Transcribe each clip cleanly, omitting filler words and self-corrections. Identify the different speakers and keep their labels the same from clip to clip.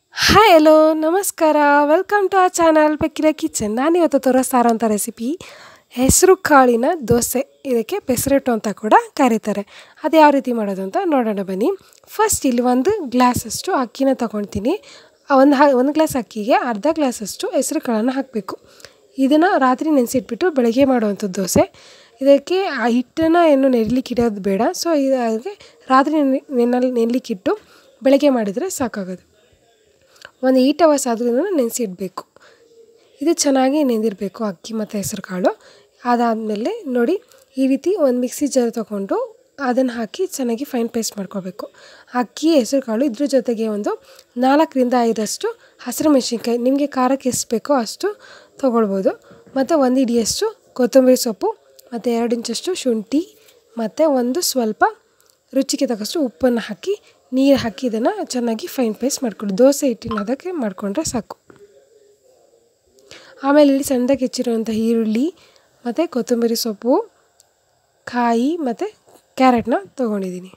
Speaker 1: Hi hello ನಮಸ್ಕಾರ welcome to our channel ಬೆಕ್ಕಿನ kitchen. ನಾನಿವತ್ತು ತೋರಿಸ್ತಾ ಇರೋಂಥ ರೆಸಿಪಿ ಹೆಸರು ಕಾಳಿನ ದೋಸೆ. ಇದಕ್ಕೆ ಪೆಸರಟ್ಟು ಅಂತ ಕೂಡ ಕರೀತಾರೆ. ಅದು ಯಾವ ರೀತಿ ಮಾಡೋದು ಅಂತ ನೋಡೋಣ ಬನ್ನಿ. ಫಸ್ಟ್ ಇಲ್ಲಿ ಒಂದು ಗ್ಲಾಸಷ್ಟು ಅಕ್ಕಿನ ತೊಗೊಳ್ತೀನಿ. ಒಂದು ಗ್ಲಾಸ್ ಅಕ್ಕಿಗೆ ಅರ್ಧ ಗ್ಲಾಸಷ್ಟು ಹೆಸರು ಕಾಳನ್ನು ಹಾಕಬೇಕು. ಇದನ್ನು ರಾತ್ರಿ ನೆನೆಸಿಟ್ಬಿಟ್ಟು ಬೆಳಗ್ಗೆ ಮಾಡುವಂಥದ್ದು ದೋಸೆ. ಇದಕ್ಕೆ ಆ ಹಿಟ್ಟನ್ನು ಏನು ನೆನೆಲಿಕ್ಕೆ ಇಡೋದು ಬೇಡ. ಸೊ ಇದಕ್ಕೆ ರಾತ್ರಿ ನೆನೆಲಿಕ್ಕಿಟ್ಟು ಬೆಳಗ್ಗೆ ಮಾಡಿದರೆ ಸಾಕಾಗೋದು. ಒಂದು 8 ಅವರ್ಸ್ ಆದ್ರೂ ನೆನೆಸಿಡಬೇಕು. ಇದು ಚೆನ್ನಾಗಿ ನೆಂದಿರಬೇಕು ಅಕ್ಕಿ ಮತ್ತು ಹೆಸರು ಕಾಳು. ಅದಾದಮೇಲೆ ನೋಡಿ ಈ ರೀತಿ ಒಂದು ಮಿಕ್ಸಿ ಜಾರ್ ತೊಗೊಂಡು ಅದನ್ನು ಹಾಕಿ ಚೆನ್ನಾಗಿ ಫೈನ್ ಪೇಸ್ಟ್ ಮಾಡ್ಕೋಬೇಕು. ಅಕ್ಕಿ ಹೆಸರು ಕಾಳು ಇದ್ರ ಜೊತೆಗೆ ಒಂದು 4ರಿಂದ 5 ಹಸಿರು ಮೆಣಸಿನ್ಕಾಯಿ, ನಿಮಗೆ ಖಾರಕ್ಕೆ ಎಷ್ಟು ಬೇಕೋ ಅಷ್ಟು ತೊಗೊಳ್ಬೋದು. ಮತ್ತು 1 ಹಿಡಿಯಷ್ಟು ಕೊತ್ತಂಬರಿ ಸೊಪ್ಪು, ಮತ್ತು 2 ಇಂಚಷ್ಟು ಶುಂಠಿ, ಮತ್ತು ಒಂದು ಸ್ವಲ್ಪ ರುಚಿಗೆ ತಕ್ಕಷ್ಟು ಉಪ್ಪನ್ನು ಹಾಕಿ ನೀರು ಹಾಕಿ ಇದನ್ನು ಚೆನ್ನಾಗಿ ಫೈನ್ ಪೇಸ್ಟ್ ಮಾಡ್ಕೊಳ್ಳಿ. ದೋಸೆ ಹಿಟ್ಟಿನ ಅದಕ್ಕೆ ಮಾಡಿಕೊಂಡ್ರೆ ಸಾಕು. ಆಮೇಲೆ ಇಲ್ಲಿ ಸಣ್ಣದಾಗಿ ಹೆಚ್ಚಿರುವಂಥ ಈರುಳ್ಳಿ ಮತ್ತು ಕೊತ್ತಂಬರಿ ಸೊಪ್ಪು, ಕಾಯಿ ಮತ್ತು ಕ್ಯಾರೆಟ್ನ ತೊಗೊಂಡಿದ್ದೀನಿ.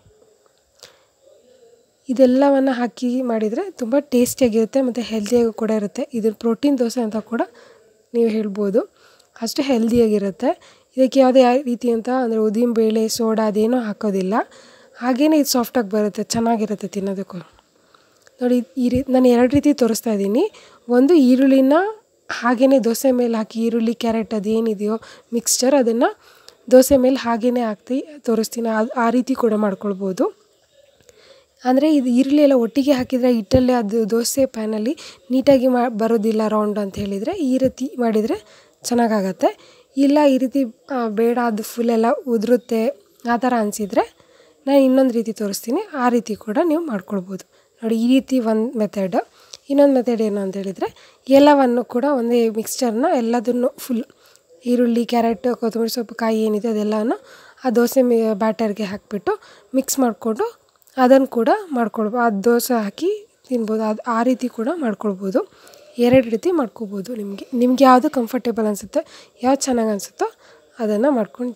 Speaker 1: ಇದೆಲ್ಲವನ್ನು ಹಾಕಿ ಮಾಡಿದರೆ ತುಂಬ ಟೇಸ್ಟಿಯಾಗಿರುತ್ತೆ ಮತ್ತು ಹೆಲ್ದಿಯಾಗೂ ಕೂಡ ಇರುತ್ತೆ. ಇದು ಪ್ರೋಟೀನ್ ದೋಸೆ ಅಂತ ಕೂಡ ನೀವು ಹೇಳ್ಬೋದು. ಅಷ್ಟು ಹೆಲ್ದಿಯಾಗಿರುತ್ತೆ. ಇದಕ್ಕೆ ಯಾವುದೇ ರೀತಿ ಅಂತ ಅಂದರೆ ಉದ್ದಿನಬೇಳೆ, ಸೋಡಾ ಅದೇನೂ ಹಾಕೋದಿಲ್ಲ. ಹಾಗೆಯೇ ಇದು ಸಾಫ್ಟಾಗಿ ಬರುತ್ತೆ, ಚೆನ್ನಾಗಿರುತ್ತೆ ತಿನ್ನೋದಕ್ಕೂ. ನೋಡಿ ನಾನು 2 ರೀತಿ ತೋರಿಸ್ತಾ ಇದ್ದೀನಿ. ಒಂದು ಈರುಳ್ಳಿನ ಹಾಗೆಯೇ ದೋಸೆ ಮೇಲೆ ಹಾಕಿ ಈರುಳ್ಳಿ ಕ್ಯಾರೆಟ್ ಅದೇನಿದೆಯೋ ಮಿಕ್ಸ್ಚರ್ ಅದನ್ನು ದೋಸೆ ಮೇಲೆ ಹಾಗೆಯೇ ಹಾಕಿ ತೋರಿಸ್ತೀನಿ. ಆ ರೀತಿ ಕೂಡ ಮಾಡ್ಕೊಳ್ಬೋದು. ಅಂದರೆ ಇದು ಈರುಳ್ಳಿ ಎಲ್ಲ ಒಟ್ಟಿಗೆ ಹಾಕಿದರೆ ಹಿಟ್ಟಲ್ಲೇ ಅದು ದೋಸೆ ಪ್ಯಾನಲ್ಲಿ ನೀಟಾಗಿ ಬರೋದಿಲ್ಲ ರೌಂಡ್ ಅಂತ ಹೇಳಿದರೆ ಈ ರೀತಿ ಮಾಡಿದರೆ ಚೆನ್ನಾಗಾಗತ್ತೆ. ಇಲ್ಲ ಈ ರೀತಿ ಬೇಡ ಅದು ಫುಲ್ಲೆಲ್ಲ ಉದುರುತ್ತೆ ಆ ಥರ ಅನಿಸಿದರೆ ನಾನು ಇನ್ನೊಂದು ರೀತಿ ತೋರಿಸ್ತೀನಿ. ಆ ರೀತಿ ಕೂಡ ನೀವು ಮಾಡ್ಕೊಳ್ಬೋದು. ನೋಡಿ ಈ ರೀತಿ ಒಂದು ಮೆಥಡ್. ಇನ್ನೊಂದು ಮೆಥಡ್ ಏನು ಅಂತ ಹೇಳಿದರೆ ಎಲ್ಲವನ್ನು ಕೂಡ ಒಂದೇ ಮಿಕ್ಸ್ಚರ್ನ ಎಲ್ಲದನ್ನು ಫುಲ್ ಈರುಳ್ಳಿ ಕ್ಯಾರೆಟ್ ಕೊತ್ತಂಬರಿ ಸೊಪ್ಪು ಕಾಯಿ ಏನಿದೆ ಅದೆಲ್ಲವನ್ನು ಆ ದೋಸೆ ಬ್ಯಾಟರ್ಗೆ ಹಾಕಿಬಿಟ್ಟು ಮಿಕ್ಸ್ ಮಾಡಿಕೊಂಡು ಅದನ್ನು ಕೂಡ ಮಾಡ್ಕೊಳ್ಬೋದು. ಅದು ದೋಸೆ ಹಾಕಿ ತಿನ್ಬೋದು. ಆ ರೀತಿ ಕೂಡ ಮಾಡ್ಕೊಳ್ಬೋದು. 2 ರೀತಿ ಮಾಡ್ಕೊಬೋದು. ನಿಮಗೆ ಯಾವುದು ಕಂಫರ್ಟೇಬಲ್ ಅನಿಸುತ್ತೆ, ಯಾವ್ದು ಚೆನ್ನಾಗಿ ಅನಿಸುತ್ತೋ ಅದನ್ನು ಮಾಡ್ಕೊಂಡು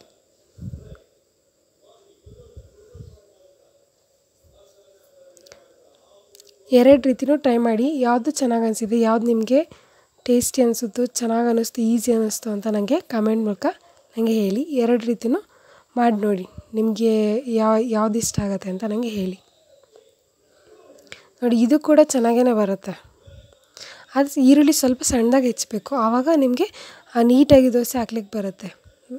Speaker 1: 2 ರೀತಿಯೂ ಟ್ರೈ ಮಾಡಿ. ಯಾವುದು ಚೆನ್ನಾಗಿ ಅನಿಸಿದೆ, ಯಾವ್ದು ನಿಮಗೆ ಟೇಸ್ಟಿ ಅನಿಸುತ್ತೋ, ಚೆನ್ನಾಗಿ ಅನ್ನಿಸ್ತು, ಈಸಿ ಅನ್ನಿಸ್ತು ಅಂತ ನನಗೆ ಕಮೆಂಟ್ ಮೂಲಕ ನನಗೆ ಹೇಳಿ. 2 ರೀತಿಯೂ ಮಾಡಿ ನೋಡಿ. ನಿಮಗೆ ಯಾವ್ದು ಇಷ್ಟ ಆಗುತ್ತೆ ಅಂತ ನನಗೆ ಹೇಳಿ. ನೋಡಿ ಇದು ಕೂಡ ಚೆನ್ನಾಗೇ ಬರುತ್ತೆ. ಅದು ಈರುಳ್ಳಿ ಸ್ವಲ್ಪ ಸಣ್ಣದಾಗಿ ಹೆಚ್ಚಬೇಕು. ಆವಾಗ ನಿಮಗೆ ನೀಟಾಗಿ ದೋಸೆ ಹಾಕ್ಲಿಕ್ಕೆ ಬರುತ್ತೆ.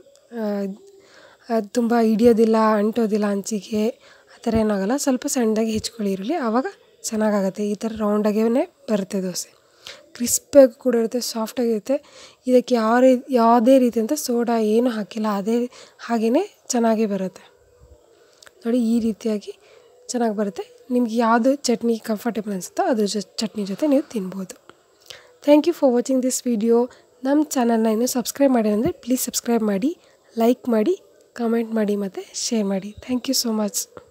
Speaker 1: ಅದು ತುಂಬ ಹಿಡಿಯೋದಿಲ್ಲ, ಅಂಟೋದಿಲ್ಲ ಹಂಚಿಗೆ, ಆ ಥರ ಏನಾಗಲ್ಲ. ಸ್ವಲ್ಪ ಸಣ್ಣದಾಗಿ ಹೆಚ್ಕೊಳ್ಳಿ ಈರುಳ್ಳಿ, ಆವಾಗ ಚೆನ್ನಾಗಾಗುತ್ತೆ. ಈ ಥರ ರೌಂಡಾಗೇ ಬರುತ್ತೆ ದೋಸೆ. ಕ್ರಿಸ್ಪಿಯಾಗಿ ಕೂಡ ಇರುತ್ತೆ, ಸಾಫ್ಟಾಗಿರುತ್ತೆ. ಇದಕ್ಕೆ ಯಾವುದೇ ರೀತಿ ಅಂತ ಸೋಡಾ ಏನೂ ಹಾಕಿಲ್ಲ, ಹಾಗೆಯೇ ಚೆನ್ನಾಗೇ ಬರುತ್ತೆ. ನೋಡಿ ಈ ರೀತಿಯಾಗಿ ಚೆನ್ನಾಗಿ ಬರುತ್ತೆ. ನಿಮ್ಗೆ ಯಾವುದು ಚಟ್ನಿ ಕಂಫರ್ಟೇಬಲ್ ಅನಿಸುತ್ತೋ ಅದ್ರ ಚಟ್ನಿ ಜೊತೆ ನೀವು ತಿನ್ಬೋದು. Thank you for watching this video. ನಮ್ಮ ಚಾನಲ್ನ ಇನ್ನೂ ಸಬ್ಸ್ಕ್ರೈಬ್ ಮಾಡಿ ಅಂದರೆ ಪ್ಲೀಸ್ ಸಬ್ಸ್ಕ್ರೈಬ್ ಮಾಡಿ, ಲೈಕ್ ಮಾಡಿ, ಕಮೆಂಟ್ ಮಾಡಿ ಮತ್ತು ಶೇರ್ ಮಾಡಿ. Thank you so much.